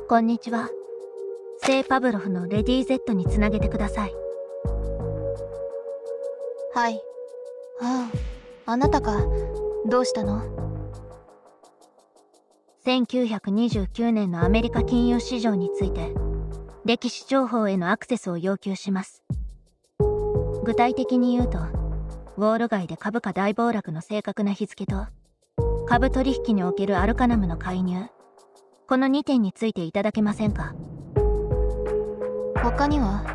こんにちは。聖パブロフのレディー Z につなげてください。 はい。ああ、あなたか。どうしたの ？1929年のアメリカ金融市場について、歴史情報へのアクセスを要求します。具体的に言うと、ウォール街で株価大暴落の正確な日付と、株取引におけるアルカナムの介入、この2点についていただけませんか？ 他には？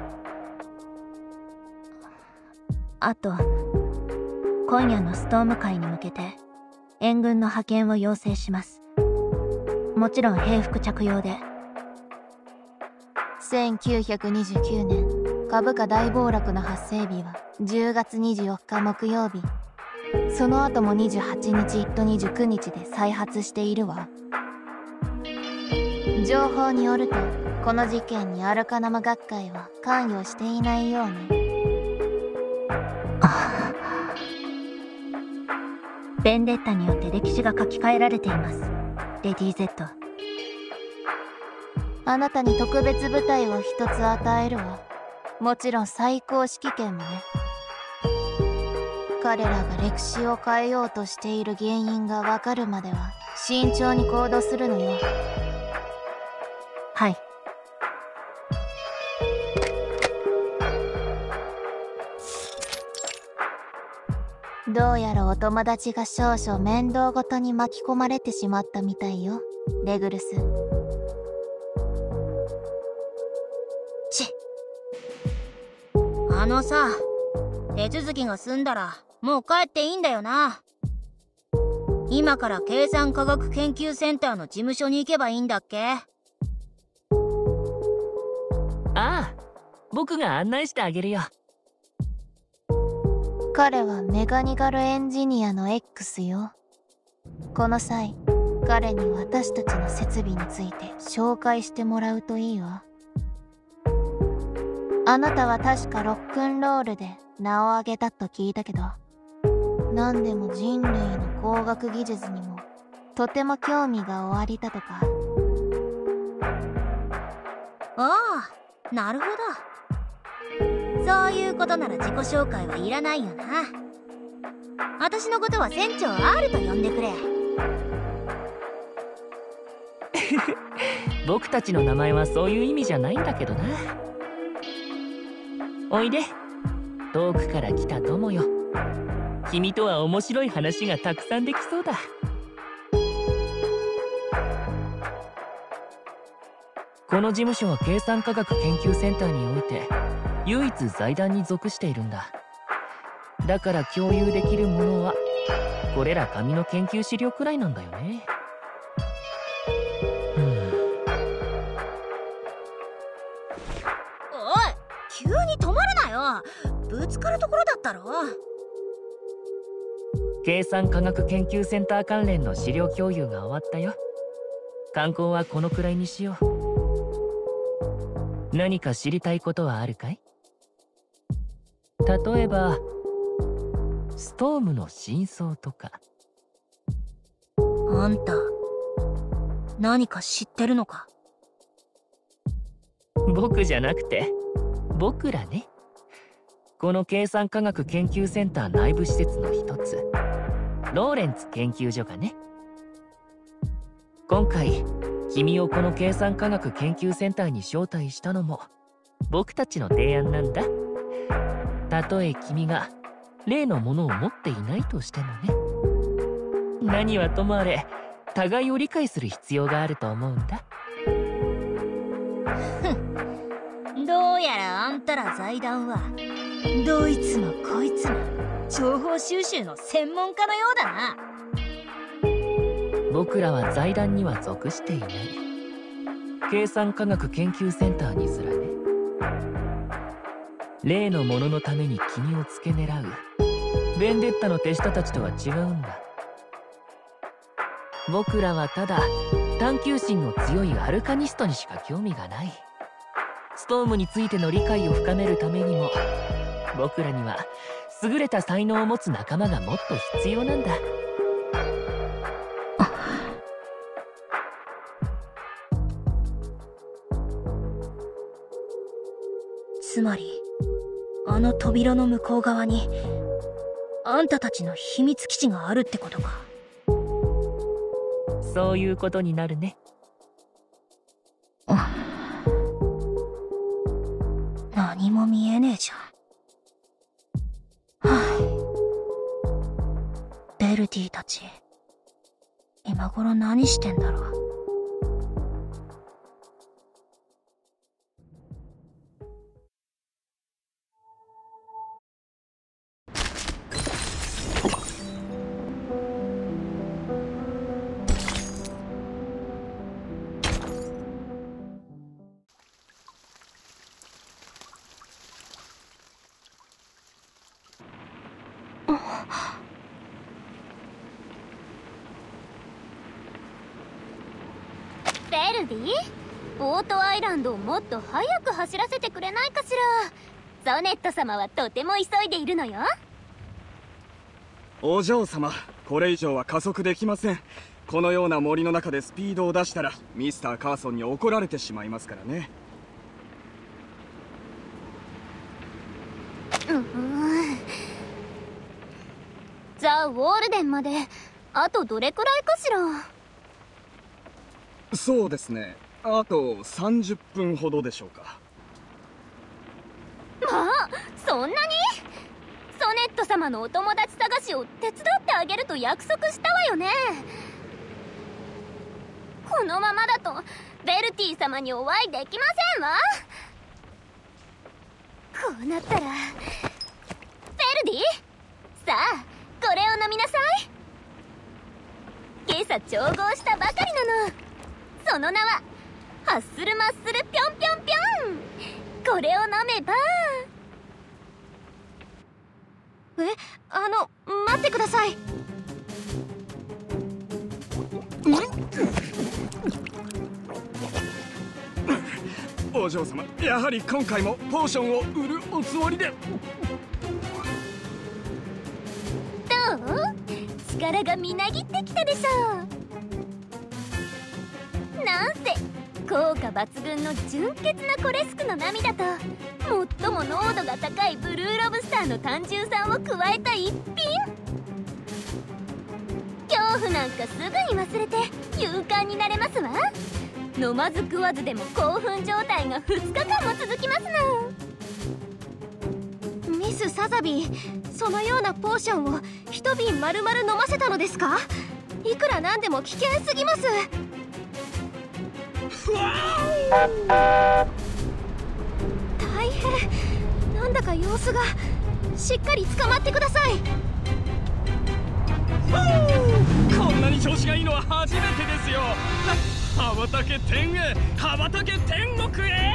あと、今夜のストーム会に向けて、援軍の派遣を要請します。もちろん兵服着用で。 1929年、株価大暴落の発生日は10月24日木曜日。その後も28日と29日で再発しているわ。情報によると、この事件にアルカナム学会は関与していないようね。 ベンデッタによって歴史が書き換えられています。レディー Z。 あなたに特別部隊を一つ与えるわ。もちろん最高指揮権もね。彼らが歴史を変えようとしている原因がわかるまでは慎重に行動するのよ。 はい。 どうやらお友達が少々面倒ごとに巻き込まれてしまったみたいよ、レグルス。 あのさ、手続きが済んだらもう帰っていいんだよな。今から計算科学研究センターの事務所に行けばいいんだっけ？ ああ、僕が案内してあげるよ。 彼はメガニガルエンジニアの X よ。この際、彼に私たちの設備について紹介してもらうといいわ。あなたは確かロックンロールで名を挙げたと聞いたけど、何でも人類の工学技術にもとても興味がおありだとか。 ああ、なるほど。そういうことなら自己紹介はいらないよな。私のことは船長 R と呼んでくれ。 僕たちの名前はそういう意味じゃないんだけどな。おいで、遠くから来た友よ。君とは面白い話がたくさんできそうだ。この事務所は計算科学研究センターにおいて唯一財団に属しているんだ。だから共有できるものはこれら紙の研究資料くらいなんだよね。 おい、急に止まるなよ。ぶつかるところだったろ。 計算科学研究センター関連の資料共有が終わったよ。観光はこのくらいにしよう。何か知りたいことはあるかい？例えばストームの真相とか。 あんた何か知ってるのか？ 僕じゃなくて僕らね。この計算科学研究センター内部施設の一つ、ローレンツ研究所がね。今回君をこの計算科学研究センターに招待したのも僕たちの提案なんだ。たとえ君が例のものを持っていないとしてもね。何はともあれ互いを理解する必要があると思うんだ。 どうやらあんたら財団はどいつもこいつも情報収集の専門家のようだな。 僕らは財団には属していない。計算科学研究センターにすらね。例のもののために君を付け狙うベンデッタの手下たちとは違うんだ。僕らはただ探求心の強いアルカニストにしか興味がない。ストームについての理解を深めるためにも僕らには優れた才能を持つ仲間がもっと必要なんだ。 つまりあの扉の向こう側にあんたたちの秘密基地があるってことか。 そういうことになるね。 何も見えねえじゃん。ベルティたち今頃何してんだろう。 ベルディ、オートアイランドをもっと早く走らせてくれないかしら。ソネット様はとても急いでいるのよ。 お嬢様、これ以上は加速できません。このような森の中でスピードを出したらミスター・カーソンに怒られてしまいますからね。 ザ・ウォールデンまであとどれくらいかしら。 そうですね、あと30分ほどでしょうか。 まあそんなに。ソネット様のお友達探しを手伝ってあげると約束したわよね。このままだとベルティ様にお会いできませんわ。こうなったらベルディ、さあこれを飲みなさい。今朝調合したばかりなの。その名はハッスルマッスルぴょんぴょんぴょん。これを飲めば。 待ってください。 お嬢様、やはり今回もポーションを売るおつもりで。 どう？力がみなぎってきたでしょう。なんせ効果抜群の純潔なコレスクの涙と最も濃度が高いブルーロブスターの単純酸を加えた一品。恐怖なんかすぐに忘れて勇敢になれますわ。飲まず食わずでも興奮状態が2日間も続きますの。 ミス・サザビー、そのようなポーションを一瓶丸々飲ませたのですか？いくらなんでも危険すぎます。大変。なんだか様子が。しっかり捕まってください。 こんなに調子がいいのは初めてですよ。羽ばたけ天へ、羽ばたけ天国へ。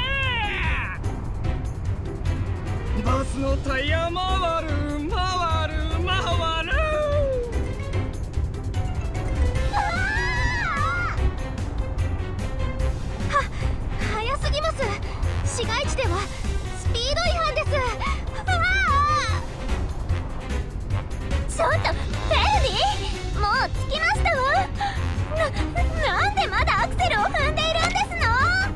バスのタイヤ回る回る回る。 早すぎます。市街地ではスピード違反です。 ちょっとベルディ、もう着きましたわ。なんでまだアクセルを踏んでいるんですの？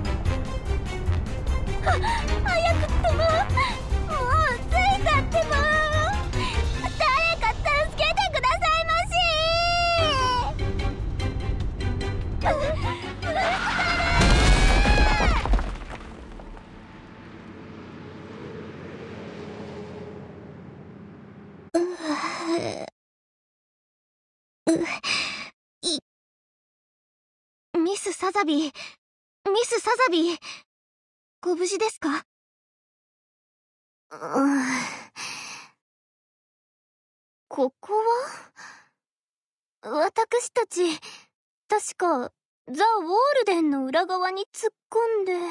早くってももう着いたってば。誰か助けてくださいまし。 ミス・サザビー、ミス・サザビー、ご無事ですか？ ここは？私たち確かザ・ウォールデンの裏側に突っ込んで。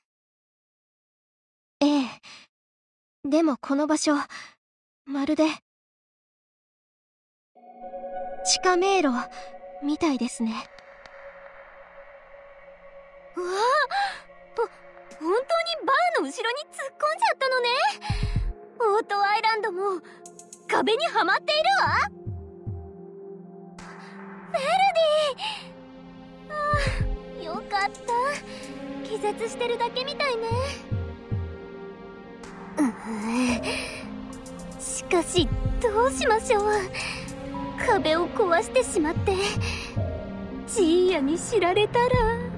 ええ。でもこの場所、まるで地下迷路みたいですね。 うわあ、本当にバーの後ろに突っ込んじゃったのね。オートアイランドも壁にはまっているわ。ベルディ、よかった。気絶してるだけみたいね。 しかしどうしましょう。壁を壊してしまってジーヤに知られたら。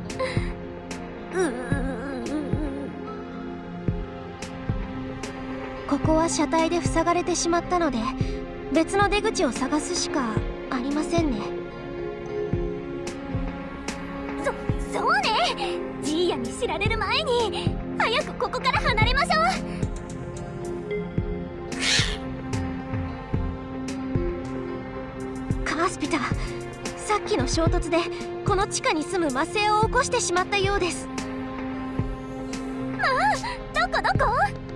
ここは車体で塞がれてしまったので、別の出口を探すしかありませんね。 そうね。ジーヤに知られる前に早くここから離れましょう。 カースピター、さっきの衝突でこの地下に住む魔性を起こしてしまったようです。 どこ？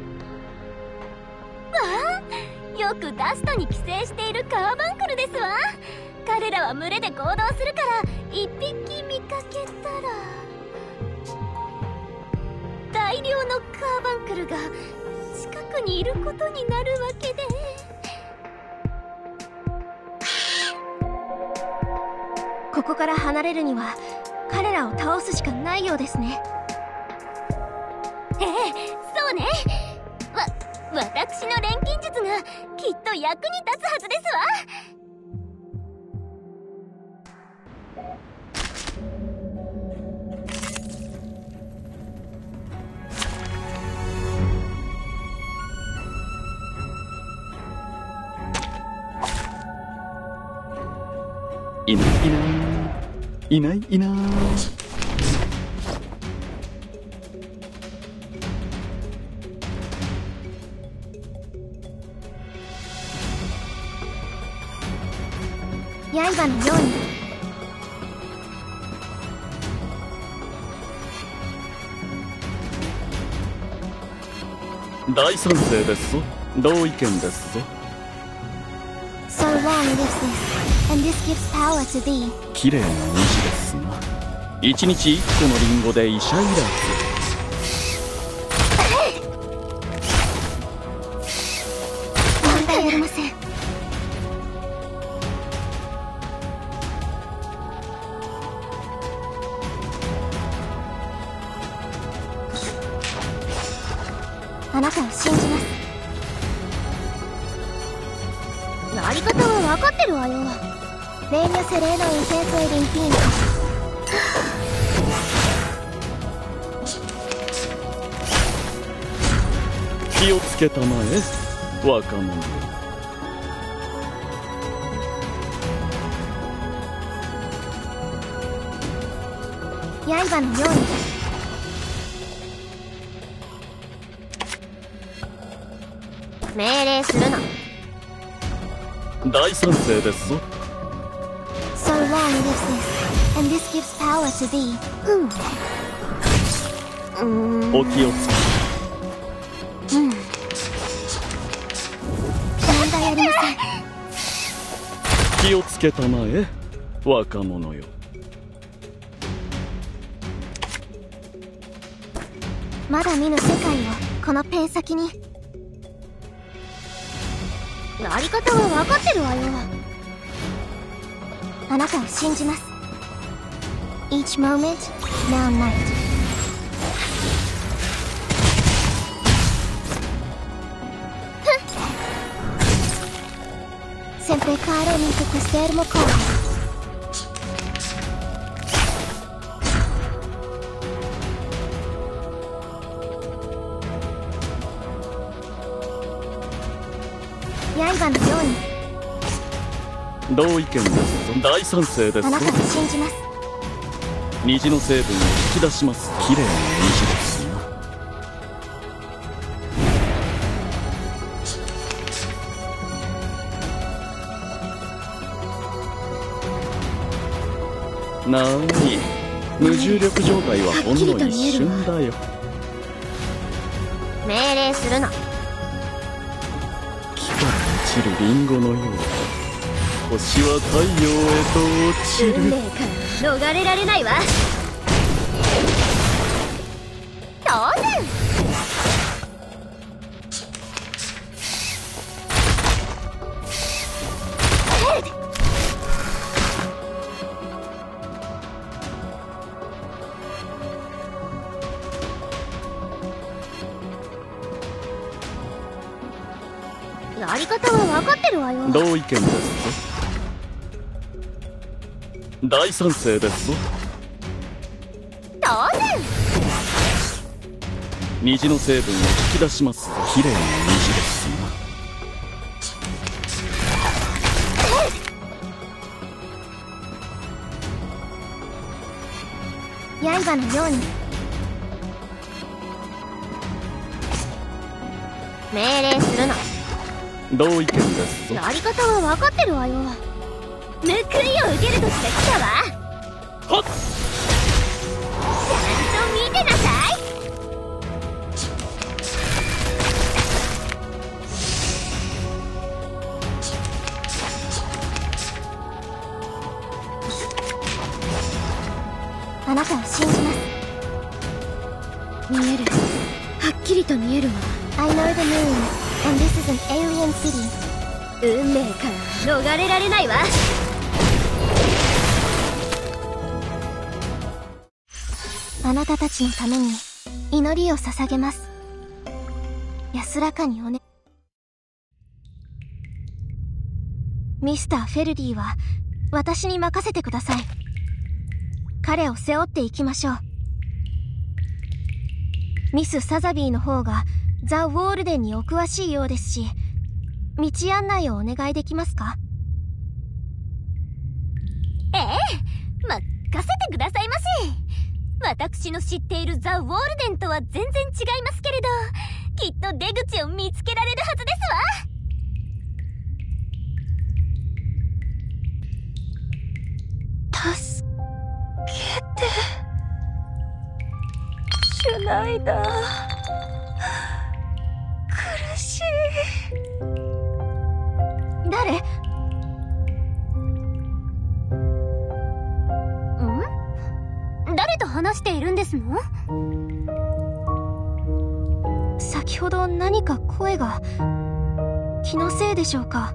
よくダストに寄生しているカーバンクルですわ。彼らは群れで行動するから一匹見かけたら大量のカーバンクルが近くにいることになるわけで。 ここから離れるには彼らを倒すしかないようですね。 そうね。私の錬金術がきっと役に立つはずですわ。 いない。 刃のように。 大賛成ですぞ。同意見ですぞ。 So long lives this, and this gives power to thee. 綺麗な虹ですな。一日一個のリンゴで医者いらず。 問題ありません。あなたを信じます。やり方は分かってるわよ。Venha sereno intenso ed infinito。 気をつけたまえ、若者よ。 刃のように。命令するな。 大賛成ですぞ。 So long lives this, and this gives power to thee. お気をつけ。 問題ありません。 気をつけたまえ、若者よ。 まだ見ぬ世界をこのペン先に。やり方は分かってるわよ。あなたを信じます。Each moment, now night。Sempre caro mi tu questermo corre。刃のように。 同意見ですぞ。大賛成ですぞ。 あなたを信じます。 虹の成分を引き出します。綺麗な虹ですな。なーに、無重力状態はほんの一瞬だよ。 命令するな。 落ちるリンゴのよう。星は太陽へと落ちる。 運命から逃れられないわ。当然。 り方は分かってるわよ。 同意見ですぞ。大賛成ですぞ。 当然。 虹の成分を引き出しますぞ。綺麗な虹ですな。刃のように。命令するの。 同意見ですぞ。 やり方は分かってるわよ。報いを受ける時が来たわ。 はっ、 ちゃんと見てなさい。あなたを信じます。見える。はっきりと見えるわ。I know the moon, and this is an alien city. 運命から逃れられないわ。あなたたちのために祈りを捧げます。安らかにおね。ミスター・フェルディは私に任せてください。彼を背負っていきましょう。ミス・サザビーの方がザ・ウォールデンにお詳しいようですし、道案内をお願いできますか？ええ、任せてくださいませ。私の知っているザ・ウォールデンとは全然違いますけれど、きっと出口を見つけられるはずですわ。助けて、シュナイダー。苦しい。誰？誰と話しているんですの？先ほど何か声が。気のせいでしょうか？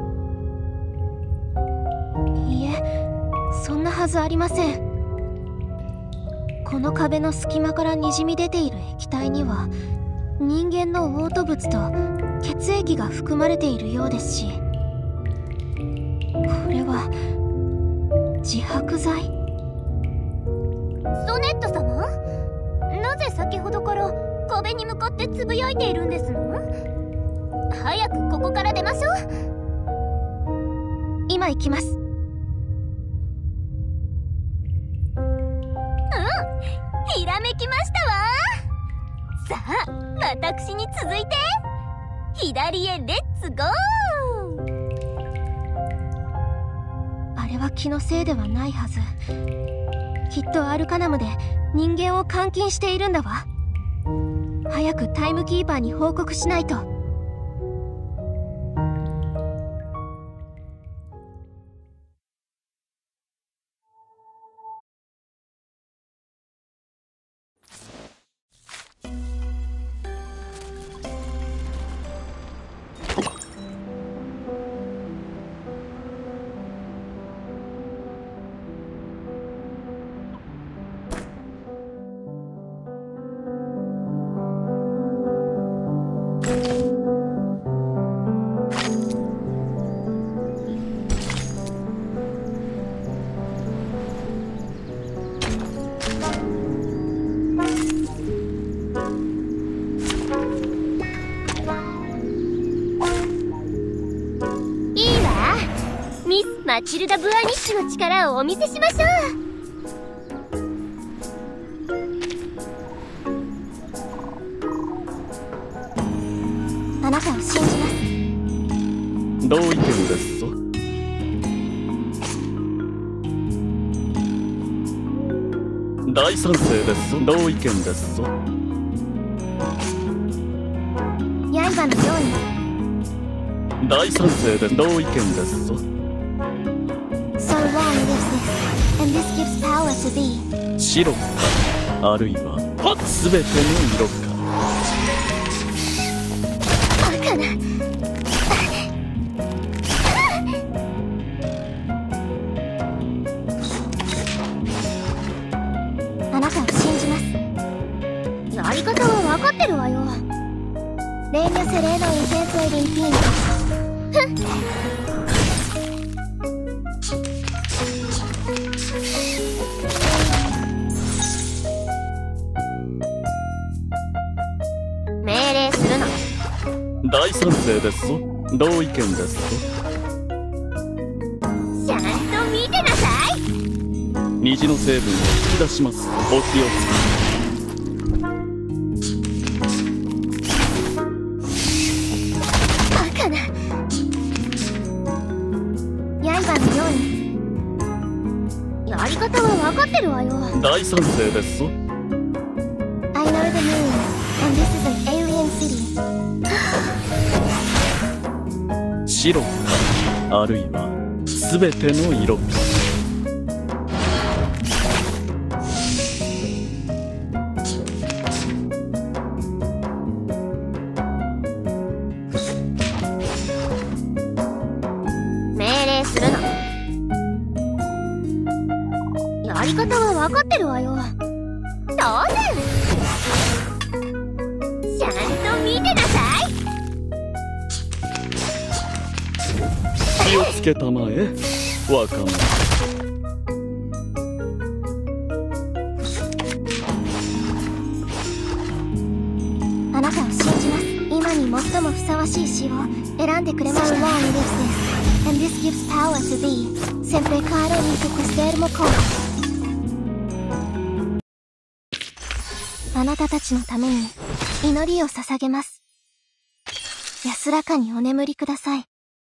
いいえ、そんなはずありません。この壁の隙間からにじみ出ている液体には人間の嘔吐物と血液が含まれているようですし、これは自白剤。ソネット様、なぜ先ほどから壁に向かってつぶやいているんですの？早くここから出ましょう。今行きます。ひらめきましたわ。さあ、私に続いて左へレッツゴー。あれは気のせいではないはず。きっとアルカナムで人間を監禁しているんだわ。早くタイムキーパーに報告しないと。マチルダ・ブアニッシュの力をお見せしましょう。あなたを信じます。 同意見ですぞ。大賛成ですぞ。同意見ですぞ。 刃のように。 大賛成で同意見ですぞ。 So long lives this, and this gives power to thee. 白か、あるいはすべての色か。 バカな。あなたを信じます。やり方は分かってるわよ。レーニャセレーノインセンスエリンピーナ。 命令するの。 大賛成ですぞ。同意見ですぞ。 ちゃんと見てなさい。 虹の成分を引き出します。お気をつバカな。刃のように。やり方は分かってるわよ。 け。大賛成ですぞ。 I know the moon, and this is an alien city. 白か、あるいは全ての色か。 命令するの。 やり方は分かってるわよ。 当然。ちゃんと見てなさい。 気をつけたまえ、若者。 あなたを信じます。今に最もふさわしい詩を選んでくれました。So long lives this, and this gives power to thee. Sempre caro ni tu questermo con. あなたたちのために祈りを捧げます。安らかにお眠りください。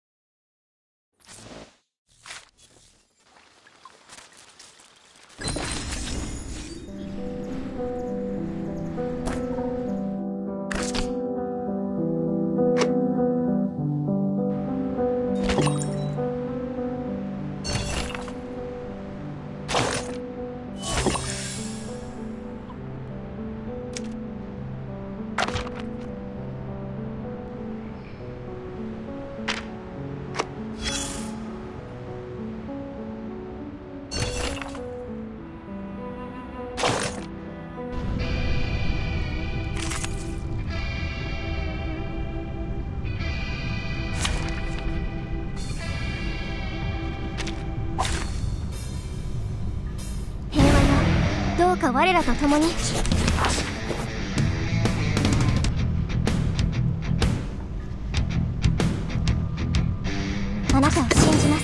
どうか我らと共に。あなたを信じます。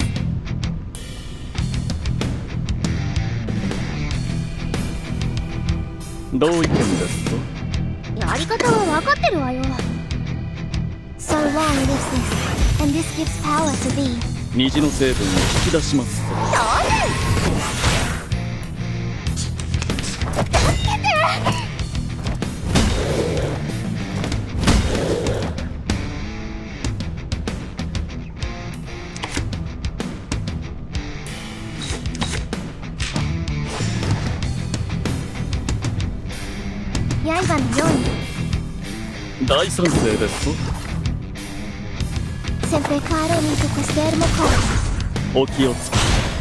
同意見ですぞ。 やり方は分かってるわよ。So long lives this, and this gives power to thee. 虹の成分を引き出しますぞ。 刃のように。 大賛成ですぞ。 Sempre caro ni tu questermo con. お気をつけ。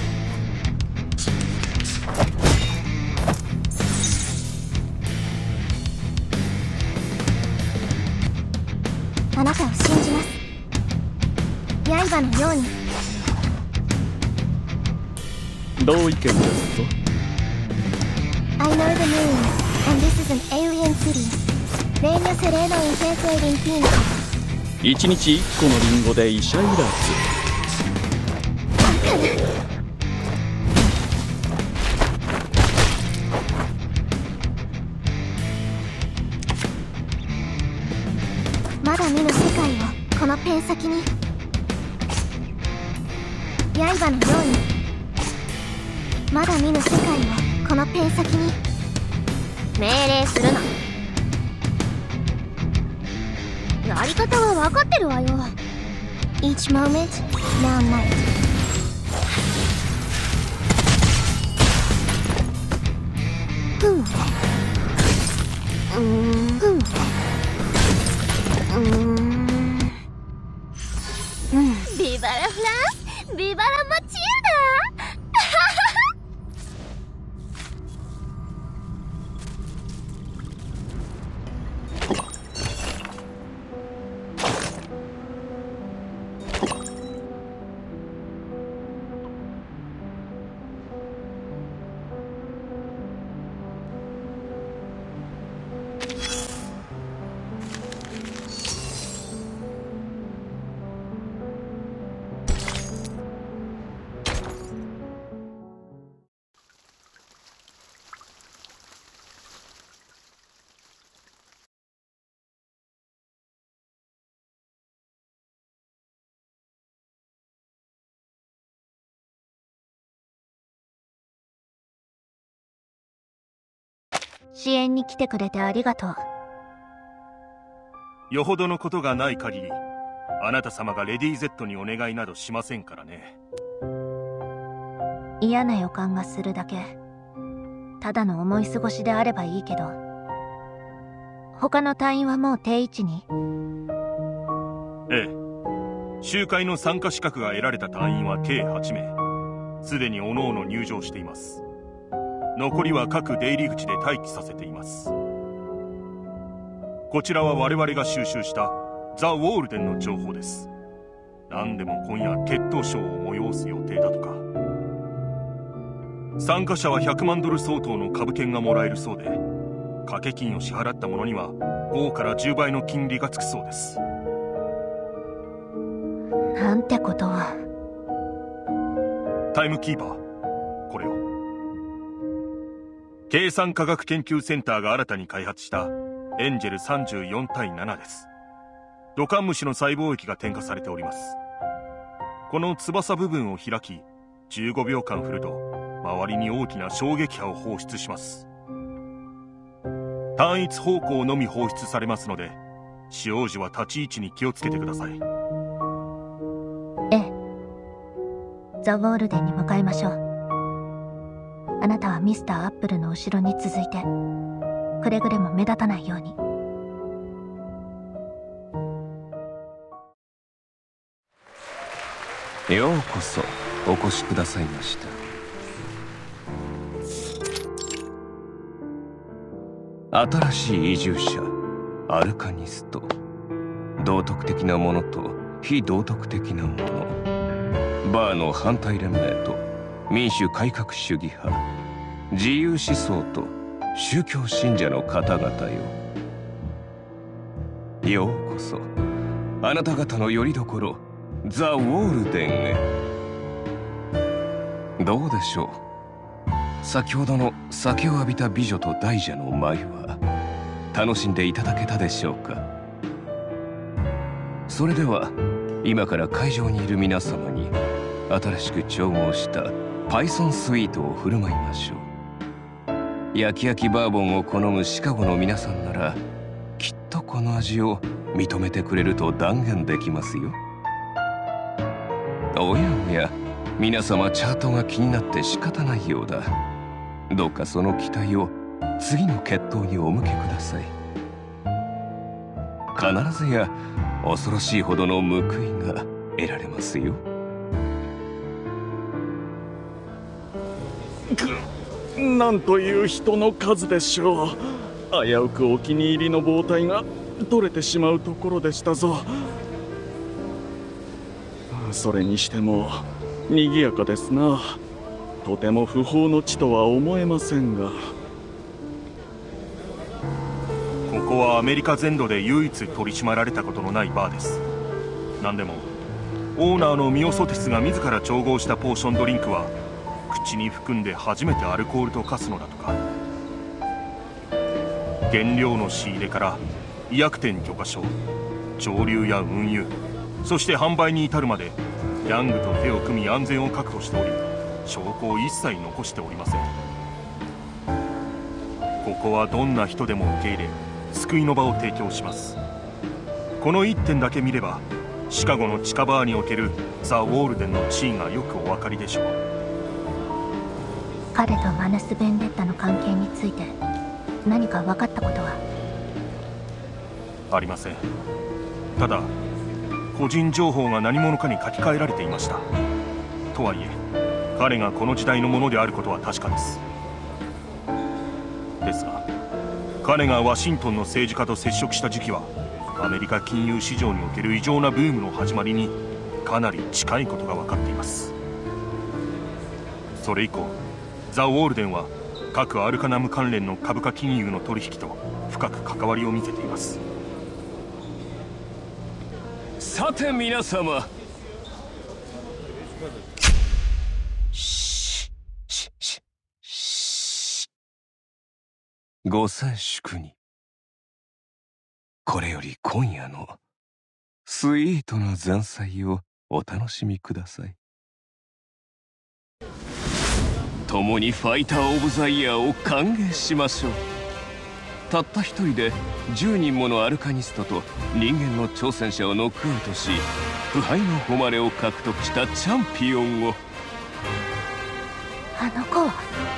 あなたを信じます。刃のように。 同意見ですぞ。 I know the moon, and this is an alien city. Regno sereno intenso e limpino. 一日一個のリンゴで医者いらず。 まだ見ぬ世界をこのペン先に。刃のように。まだ見ぬ世界をこのペン先に。 命令するの。 やり方は分かってるわよ。Each moment, now night. ふん。 ビバラフランス、ビバラマチルダ。 支援に来てくれてありがとう。 よほどのことがない限り、あなた様がレディー Z にお願いなどしませんからね。 嫌な予感がするだけ。ただの思い過ごしであればいいけど。他の隊員はもう定位置に？ ええ。集会の参加資格が得られた隊員は計8名。すでに各々入場しています。残りは各出入り口で待機させています。こちらは我々が収集したザ・ウォールデンの情報です。何でも今夜決闘ショーを催す予定だとか。参加者は100万ドル相当の株券がもらえるそうで、掛け金を支払った者には5から10倍の金利がつくそうです。 なんてことは。 タイムキーパー、これを。計算科学研究センターが新たに開発したエンジェル34対7です。土管虫の細胞液が添加されております。この翼部分を開き、15秒間振ると周りに大きな衝撃波を放出します。単一方向のみ放出されますので、使用時は立ち位置に気をつけてください。 ええ。ザ・ウォールデンに向かいましょう。あなたはミスター・アップルの後ろに続いて、くれぐれも目立たないように。 ようこそお越しくださいました。新しい移住者アルカニスト。道徳的なものと非道徳的なもの。バーの反対連盟と民主改革主義派、自由思想と宗教信者の方々よ。ようこそあなた方の拠り所ザ・ウォールデンへ。どうでしょう、先ほどの酒を浴びた美女と大蛇の舞は楽しんでいただけたでしょうか。それでは今から会場にいる皆様に新しく調合したパイソンスイートを振る舞いましょう。焼き焼きバーボンを好むシカゴの皆さんならきっとこの味を認めてくれると断言できますよ。おやおや、皆様チャートが気になって仕方ないようだ。どうかその期待を次の決闘にお向けください。必ずや恐ろしいほどの報いが得られますよ。 なんという人の数でしょう。危うくお気に入りの包帯が取れてしまうところでしたぞ。それにしても賑やかですな。とても不法の地とは思えませんが。 ここはアメリカ全土で唯一取り締まられたことのないバーです。何でもオーナーのミオソテスが自ら調合したポーションドリンクは口に含んで初めてアルコールと化すのだとか。原料の仕入れから医薬店許可証、蒸留や運輸、そして販売に至るまでヤングと手を組み安全を確保しており、証拠を一切残しておりません。ここはどんな人でも受け入れ救いの場を提供します。この一点だけ見ればシカゴの地下バーにおけるザ・ウォールデンの地位がよくお分かりでしょう。 彼とマヌス・ベンデッタの関係について何か分かったことは？ ありません。ただ個人情報が何者かに書き換えられていました。とはいえ彼がこの時代のものであることは確かです。ですが彼がワシントンの政治家と接触した時期はアメリカ金融市場における異常なブームの始まりにかなり近いことが分かっています。それ以降ザ・ウォールデンは各アルカナム関連の株価金融の取引と深く関わりを見せています。 さて皆様、ご静粛に。これより今夜のスイートな前菜をお楽しみください。共にファイター・オブ・ザ・イヤーを歓迎しましょう。 たった一人で10人ものアルカニストと人間の挑戦者をノックアウトし、不敗の誉れを獲得したチャンピオンを。 あの子は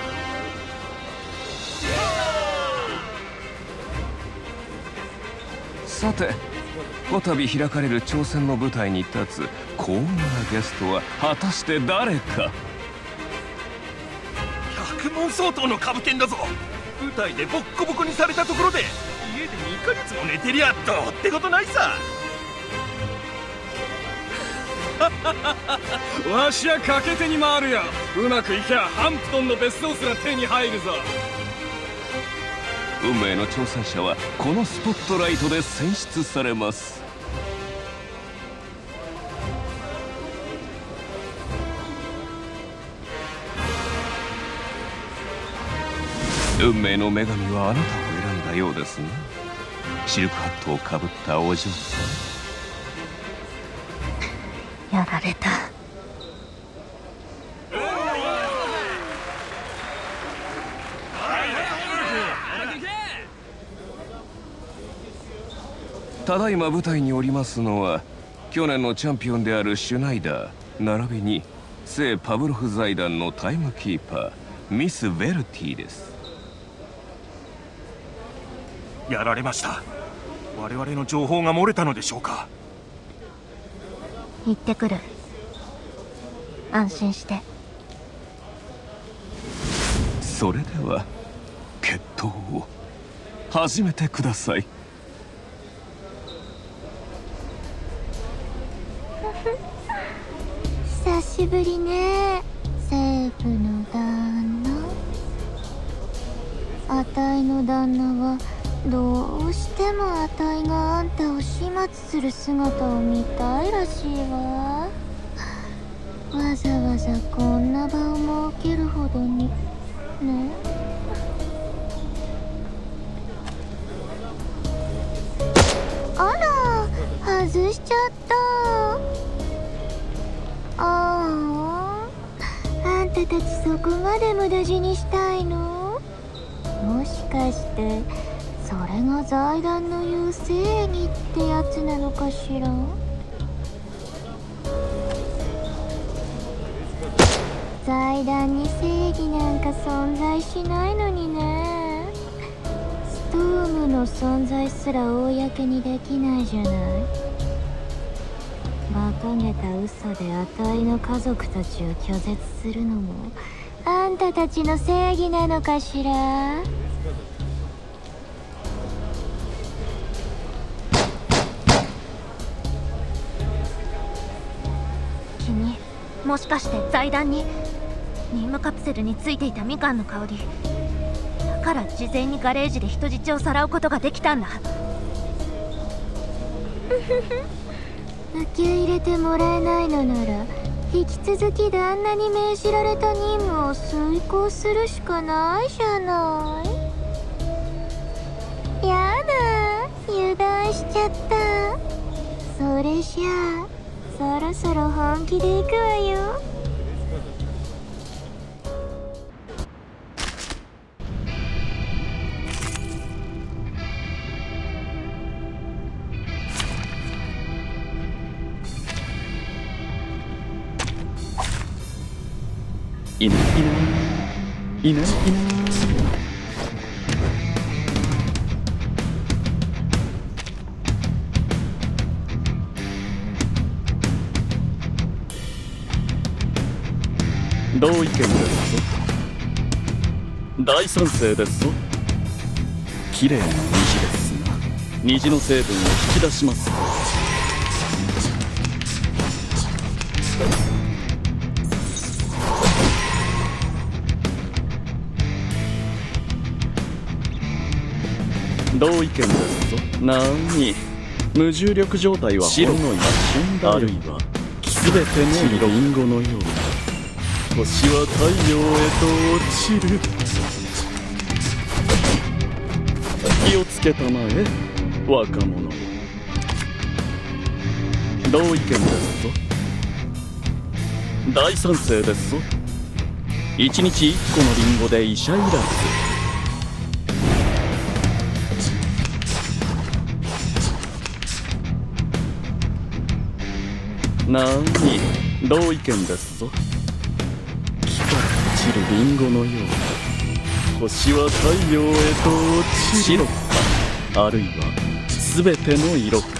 さて、こたび開かれる挑戦の舞台に立つ高温なゲストは果たして誰か。 100問相当の株券だぞ。舞台でボッコボコにされたところで家で2ヶ月も寝てりゃどうってことないさ。 わしは賭け手に回るよ。うまくいきゃハンプトンの別荘すら手に入るぞ。 運命の挑戦者はこのスポットライトで選出されます。運命の女神はあなたを選んだようですね。シルクハットをかぶったお嬢さやられた。 ただいま舞台におりますのは、去年のチャンピオンであるシュナイダー並びに聖パブロフ財団のタイムキーパーミス・ヴェルティです。 やられました。我々の情報が漏れたのでしょうか。 行ってくる。安心して。 それでは決闘を始めてください。 久しぶりね、政府の旦那。あたいの旦那はどうしてもあたいがあんたを始末する姿を見たいらしいわ。わざわざこんな場を設けるほどにね。あら、外しちゃった。あんたたちそこまで無駄死にしたいの？もしかしてそれが財団の言う正義ってやつなのかしら？財団に正義なんか存在しないのにね。ストームの存在すら公にできないじゃない。馬鹿げた嘘であたいの家族たちを拒絶するのもあんたたちの正義なのかしら？ 君、もしかして財団に任務カプセルについていたみかんの香りだから事前にガレージで人質をさらうことができたんだ。 受け入れてもらえないのなら引き続き旦那に命じられた任務を遂行するしかないじゃない。やだ、油断しちゃった。それじゃあそろそろ本気で行くわよ。 いないいないいないいない。同意見ですぞ。大賛成ですぞ。綺麗な虹ですが、虹の成分を引き出します。同意見ですぞ。なに、無重力状態はほんの一瞬だよ。あるいは全てのリンゴのように星は太陽へと落ちる。気をつけたまえ、若者。同意見ですぞ。大賛成ですぞ。1日1個のリンゴで医者いらず。 なに同意見ですぞ。木から落ちるリンゴのよう、星は太陽へと落ちる。白か、あるいは全ての色か。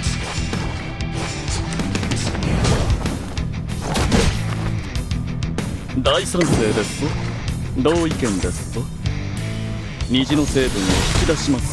大賛成ですぞ。同意見ですぞ。虹の成分を引き出します。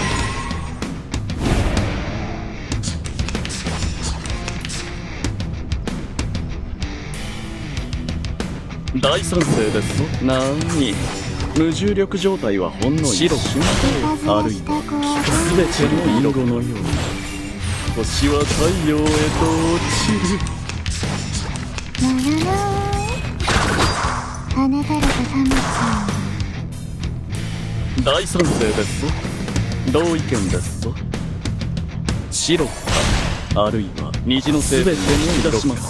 大賛成ですぞ。なに無重力状態はほんの白く、あるいは全ての色のように、星は太陽へと落ちる。 放たれた魂。 大賛成ですぞ。同意見ですぞ。白か、あるいは虹の成分を引き出します。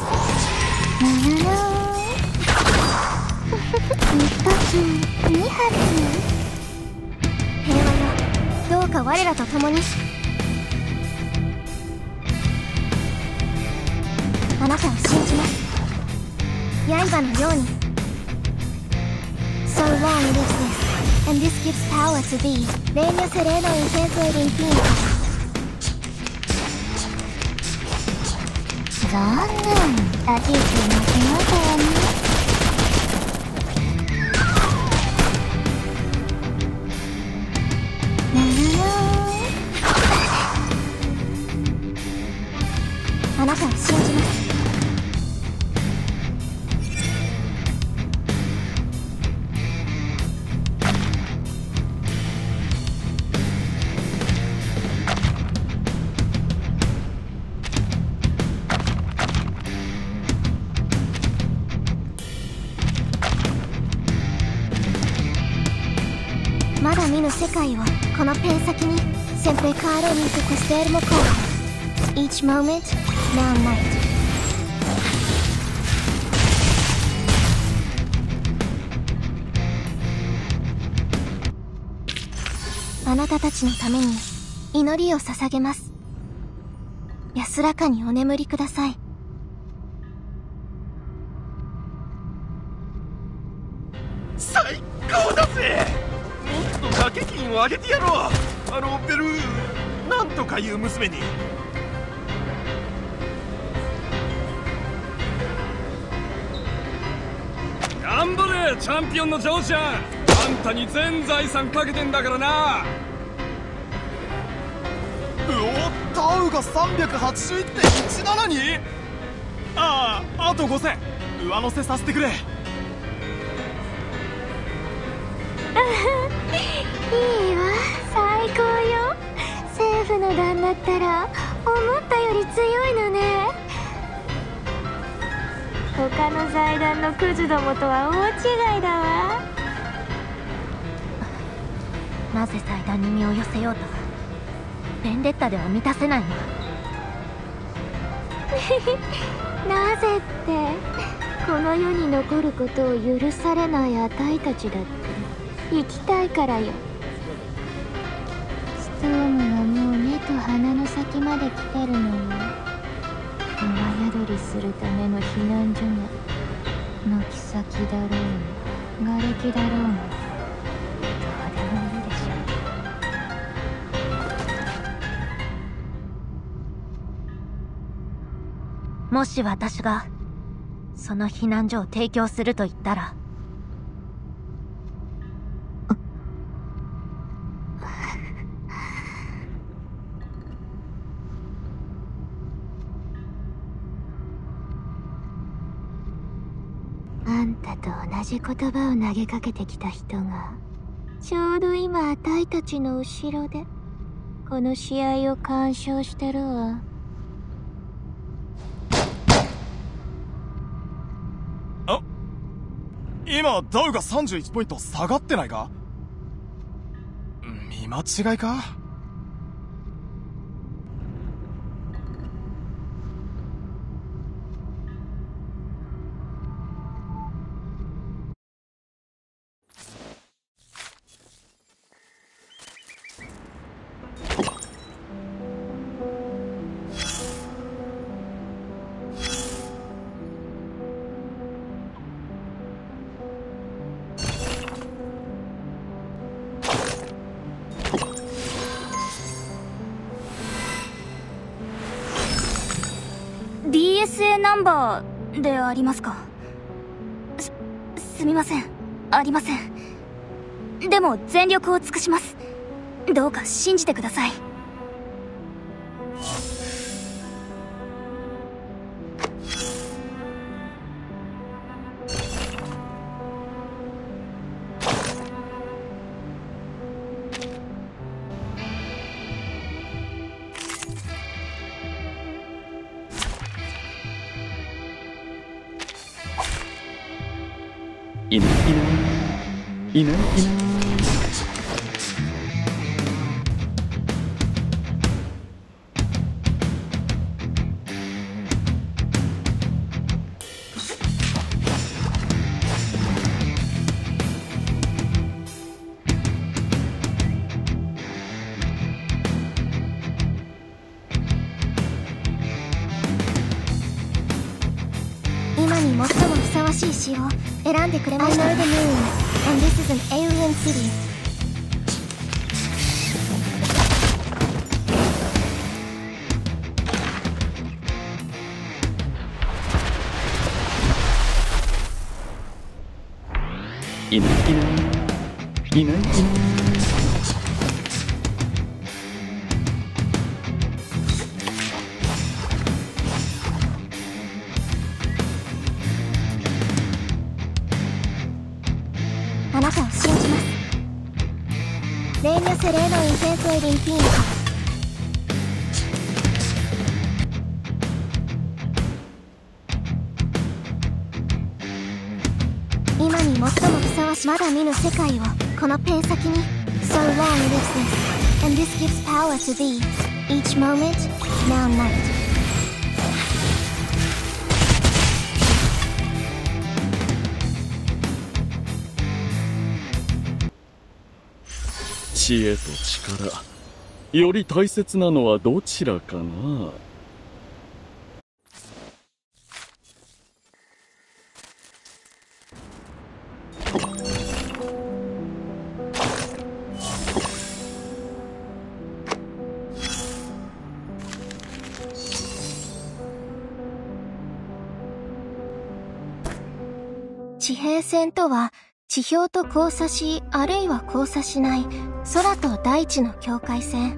一発二発。平和よ、どうか我らと共に。あなたを信じます。刃のように。So long lives this, and this gives power to thee. Regno sereno intenso ed infinito. 残念、立ち位置間違えたわね。あなたを信じます。まだ見ぬ世界をこのペン先にsempre caro mi su quest'ermo corpo. Each moment, now night. あなたたちのために祈りを捧げます。安らかにお眠りください。 最高だぜ。もっと掛け金をあげてやろう。ベルなんとかいう娘に。 頑張れチャンピオンのジョーちゃん。あんたに全財産かけてんだからな。 タウが 381.17 に。あと5000上乗せさせてくれ。いいわ、最高よ。政府の旦那ったら思ったより強いのね。他の財団のクズどもとは大違いだわ。 なぜ財団に身を寄せようとベンデッタでは満たせないの。 なぜってこの世に残ることを許されないあたいたちだって生きたいからよ。ストームはもう目と鼻の先まで来てるのよ。雨宿りするための避難所が軒先だろうが瓦礫だろうがどうでもいいでしょ。 もし私がその避難所を提供すると言ったら、 あんたと同じ言葉を投げかけてきた人がちょうど今あたいたちの後ろでこの試合を鑑賞してるわ。 今ダウが31ポイント下がってないか。見間違いか。 USA ナンバーでありますか？すみません、ありません。でも全力を尽くします。どうか信じてください。 いないいないいないいない。 今に最もふさわしい詩を選んでくれました。I know the moon, and this is an alien city. いないいないいないいない。 あなたを信じます。Regno sereno intenso ed infinito。今に最もふさわしいまだ見ぬ世界をこのペン先に。So long lives this, and this gives power to thee. Each moment, now night. 知恵と力、より大切なのはどちらかな。 地平線とは地表と交差し、あるいは交差しない空と大地の境界線。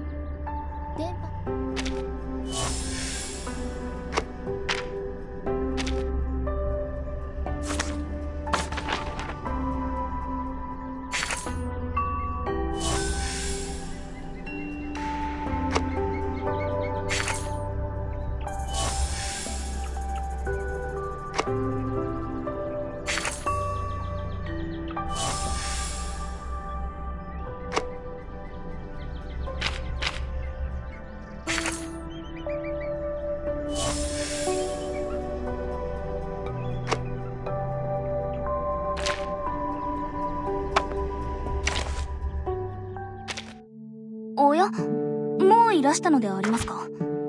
おや、もういらしたのでありますか？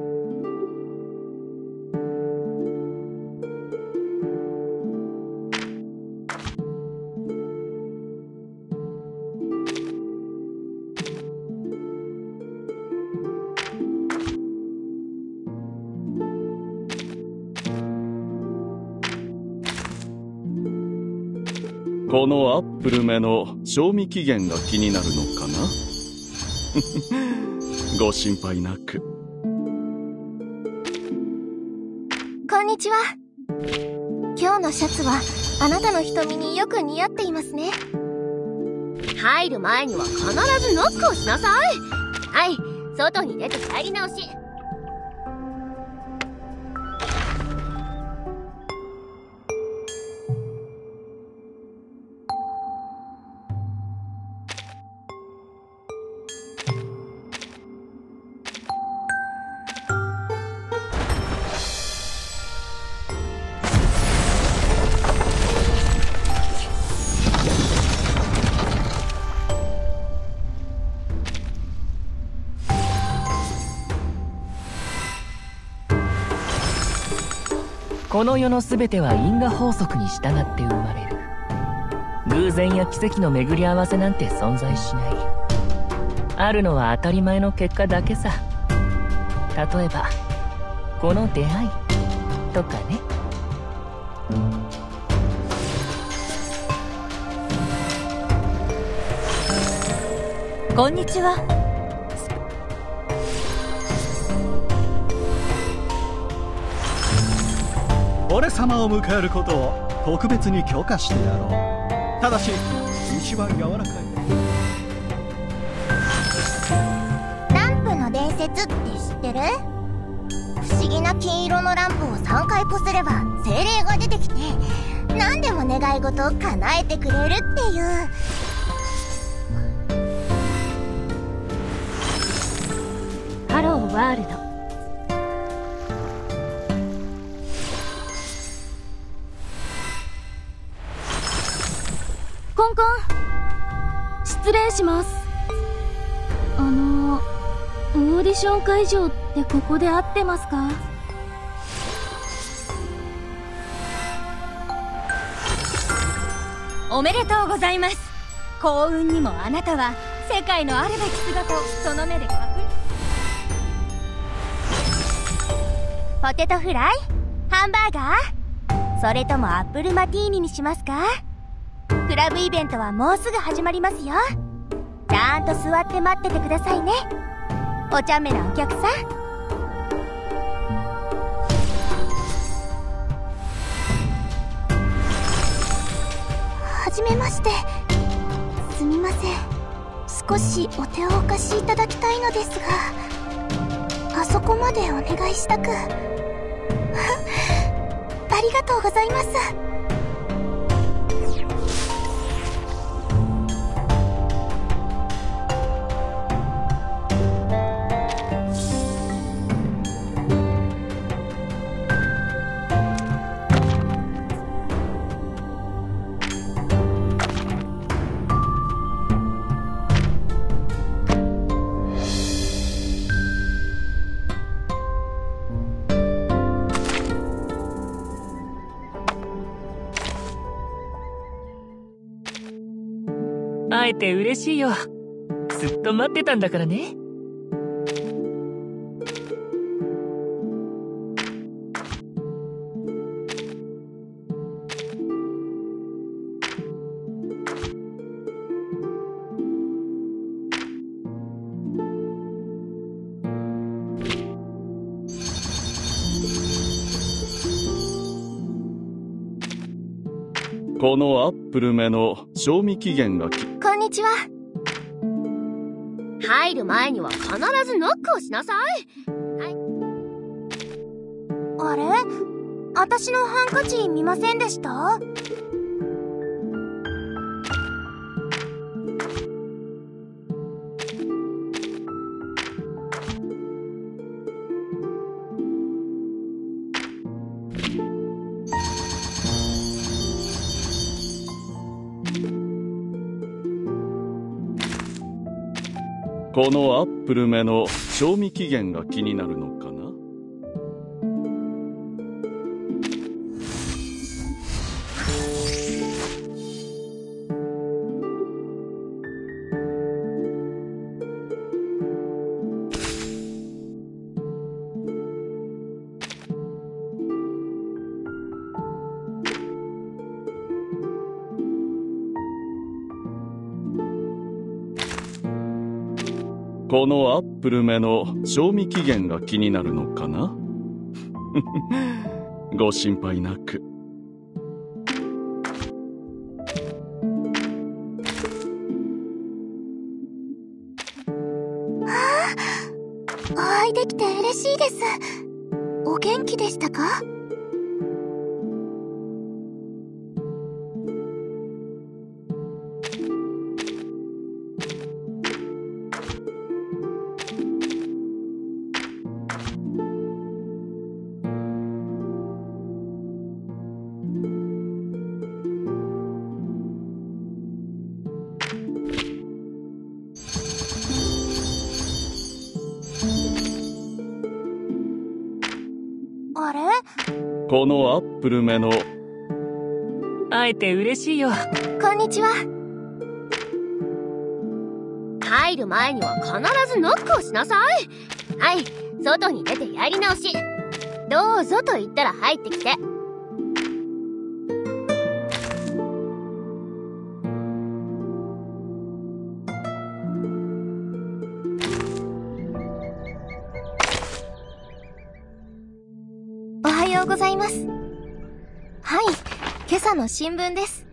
このアップル目の賞味期限が気になるのかな。ご心配なく。 こんにちは。今日のシャツはあなたの瞳によく似合っていますね。 入る前には必ずノックをしなさい。はい、外に出て入り直し。 この世の全ては因果法則に従って生まれる。偶然や奇跡の巡り合わせなんて存在しない。あるのは当たり前の結果だけさ。例えばこの出会い。 とかね。 こんにちは。 俺様を迎えることを特別に許可してやろう。ただし一番柔らかい。 ランプの伝説って知ってる？不思議な金色のランプを3回こすれば精霊が出てきて何でも願い事を叶えてくれるっていう。 ハローワールド。 コンコン。失礼します。オーディション会場ってここで合ってますか？ おめでとうございます。幸運にもあなたは世界のあるべき姿をその目で確認。 ポテトフライ？ハンバーガー？それともアップルマティーニにしますか？クラブイベントはもうすぐ始まりますよ。ちゃんと座って待っててくださいね、お茶目なお客さん。 はじめまして。すみません、少しお手をお貸しいただきたいのですが、あそこまでお願いしたく。ありがとうございます。 会えて嬉しいよ。ずっと待ってたんだからね。 このアップルめの賞味期限がこんにちは。 入る前には必ずノックをしなさい。はい、 あれ？私のハンカチ見ませんでした？ このアップルめの賞味期限が気になるのかな。このアップルめの賞味期限が気になるのかな。ご心配なく。 お会いできて嬉しいです。お元気でしたか？あれ？ このアップルめの。 会えて嬉しいよ。 こんにちは。 入る前には必ずノックをしなさい。はい、外に出てやり直し。 どうぞと言ったら入ってきて。 おはようございます。はい、今朝の新聞です。